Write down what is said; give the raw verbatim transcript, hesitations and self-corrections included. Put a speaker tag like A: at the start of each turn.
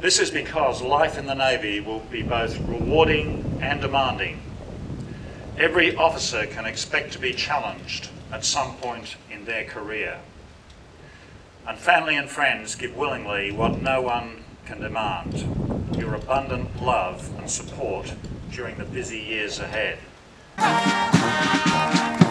A: This is because life in the Navy will be both rewarding and demanding. Every officer can expect to be challenged at some point in their career. And family and friends give willingly what no one can demand: your abundant love and support during the busy years ahead.